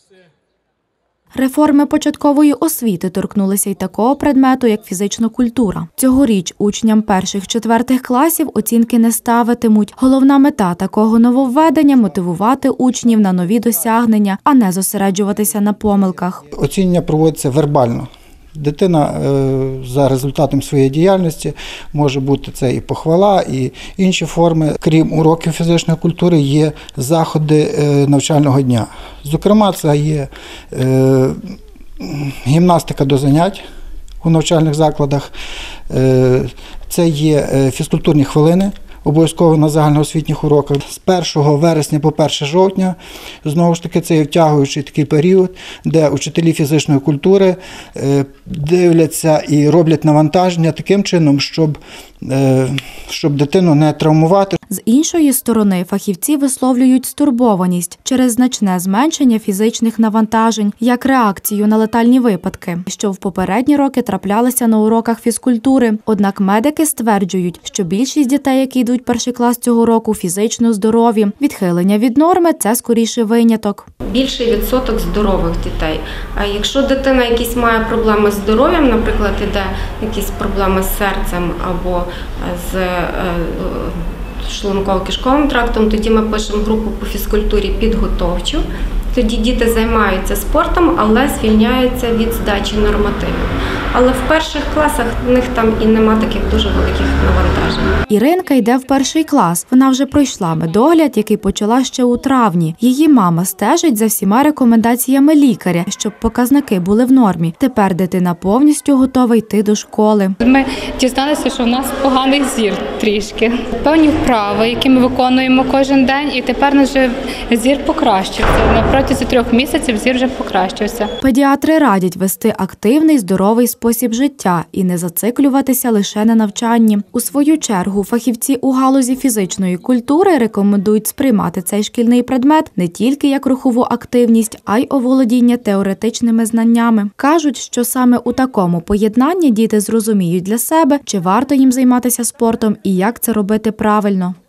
Реформи початкової освіти торкнулися й такого предмету, як фізична культура. Цьогоріч учням 1-4 класів оцінки не ставитимуть. Головна мета такого нововведення – мотивувати учнів на нові досягнення, а не зосереджуватися на помилках. Оцінювання проводиться вербально. Дитина за результатом своєї діяльності може бути це і похвала, і інші форми. Крім уроків фізичної культури, є заходи навчального дня. Зокрема, це є гімнастика до занять у навчальних закладах, це є фізкультурні хвилини, обов'язково на загальноосвітніх уроках. З 1 вересня по 1 жовтня, знову ж таки, це є втягуючий такий період, де учителі фізичної культури дивляться і роблять навантаження таким чином, щоб дитину не травмувати. З іншої сторони, фахівці висловлюють стурбованість через значне зменшення фізичних навантажень, як реакцію на летальні випадки, що в попередні роки траплялися на уроках фізкультури. Однак медики стверджують, що більшість дітей, які йдуть перший клас цього року, фізично здорові. Відхилення від норми – це скоріше виняток. Більший відсоток здорових дітей. А якщо дитина якісь має проблеми з здоров'ям, наприклад, іде якісь проблеми з серцем або з шлунково-кишковим трактом, тоді ми пишемо групу по фізкультурі підготовчу. Тоді діти займаються спортом, але звільняються від здачі нормативів. Але в перших класах в них там і нема таких дуже великих навантажень. Іринка йде в 1 клас. Вона вже пройшла медогляд, який почала ще у травні. Її мама стежить за всіма рекомендаціями лікаря, щоб показники були в нормі. Тепер дитина повністю готова йти до школи. Ми дізналися, що в нас поганий зір трішки. Певні вправи, які ми виконуємо кожен день, і тепер наш зір покращився. На протязі 3 місяців зір вже покращився. Педіатри радять вести активний, здоровий спосіб життя і не зациклюватися лише на навчанні. У свою чергу, фахівці у галузі фізичної культури рекомендують сприймати цей шкільний предмет не тільки як рухову активність, а й оволодіння теоретичними знаннями. Кажуть, що саме у такому поєднанні діти зрозуміють для себе, чи варто їм займатися спортом і як це робити правильно.